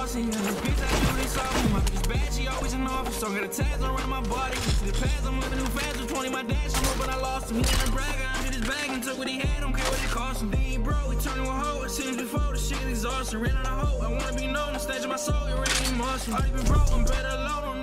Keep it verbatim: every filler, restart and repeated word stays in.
boss, and this bitch I do this off. My bitch bad, she always in office. So I got a tag on running my body. See the pads, I'm living new fast. With twenty, my dash, I'm but I lost him. He in a bragger, I hit his bag and took what he had. Don't care what it cost him. Then he broke, he turned to a hoe. I seen him before, the shit is exhausting. Ran out of hope. I wanna be known, the stage of my soul, it ran in muscle. I even broke, I'm better alone.